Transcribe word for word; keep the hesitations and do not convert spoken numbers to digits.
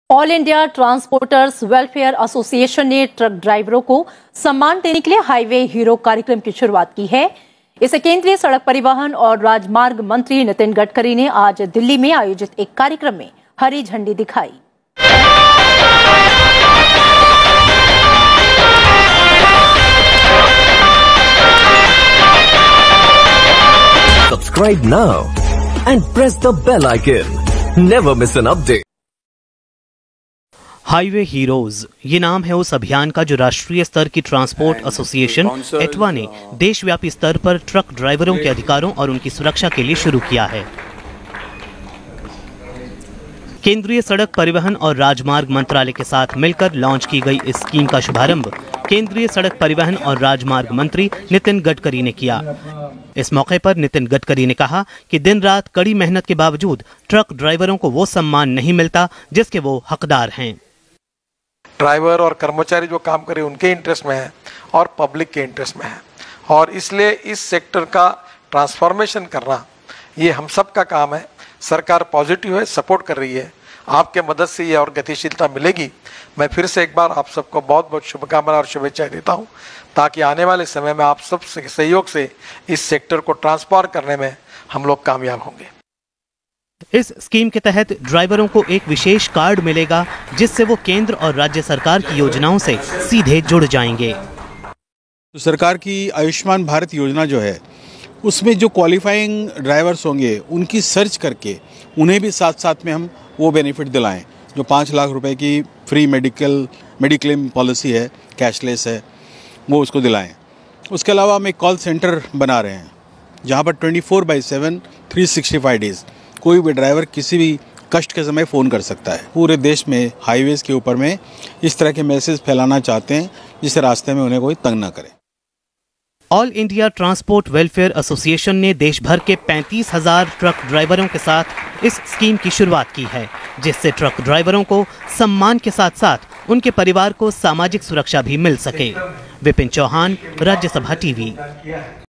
All India transporters welfare association ने truck ड्राइवरों को सम्मान देने के लिए हाईवे हीरो कार्यक्रम की शुरुआत की है। इसे केंद्रीय सड़क परिवहन और राजमार्ग मंत्री नितिन गडकरी ने आज दिल्ली में आयोजित एक कार्यक्रम में हरी झंडी दिखाई। Subscribe now and press the bell icon. Never miss an update. Highway heroes ये नाम है उस अभियान का जो राष्ट्रीय स्तर की ट्रांसपोर्ट एसोसिएशन एटवा ने देशव्यापी स्तर पर ट्रक ड्राइवरों के अधिकारों और उनकी सुरक्षा के लिए शुरू किया है। केंद्रीय सड़क परिवहन और राजमार्ग मंत्रालय के साथ मिलकर लॉन्च की गई इस स्कीम का शुभारंभ केंद्रीय सड़क परिवहन और राजमार्ग मंत्री नितिन गडकरी ने किया। इस मौके पर नितिन गडकरी ने कहा कि दिन रात कड़ी मेहनत के बावजूद ट्रक ड्राइवरों को वो सम्मान नहीं मिलता जिसके वो हकदार हैं। ड्राइवर और कर्मचारी जो काम करे उनके इंटरेस्ट में है और पब्लिक के इंटरेस्ट में है, और इसलिए इस सेक्टर का ट्रांसफॉर्मेशन करना ये हम सब का काम है। सरकार पॉजिटिव है, सपोर्ट कर रही है, आपके मदद से ये और गतिशीलता मिलेगी। मैं फिर से एक बार आप सबको बहुत बहुत शुभकामनाएं और शुभेच्छाएं देता हूं, ताकि आने वाले समय में आप सब सहयोग से इस सेक्टर को ट्रांसफॉर्म करने में हम लोग कामयाब होंगे। इस स्कीम के तहत ड्राइवरों को एक विशेष कार्ड मिलेगा जिससे वो केंद्र और राज्य सरकार की योजनाओं से सीधे जुड़ जाएंगे। तो सरकार की आयुष्मान भारत योजना जो है उसमें जो क्वालिफाइंग ड्राइवर्स होंगे उनकी सर्च करके उन्हें भी साथ साथ में हम वो बेनिफिट दिलाएं। जो पाँच लाख रुपए की फ्री मेडिकल मेडिक्लेम पॉलिसी है, कैशलेस है, वो उसको दिलाएं। उसके अलावा हम एक कॉल सेंटर बना रहे हैं जहाँ पर twenty four by seven three sixty five days कोई भी ड्राइवर किसी भी कष्ट के समय फ़ोन कर सकता है। पूरे देश में हाईवेज़ के ऊपर में इस तरह के मैसेज फैलाना चाहते हैं जिससे रास्ते में उन्हें कोई तंग ना करे। All India transport welfare association ने देश भर के पैंतीस हजार ट्रक ड्राइवरों के साथ इस स्कीम की शुरुआत की है, जिससे ट्रक ड्राइवरों को सम्मान के साथ साथ उनके परिवार को सामाजिक सुरक्षा भी मिल सके। विपिन चौहान, राज्यसभा टीवी।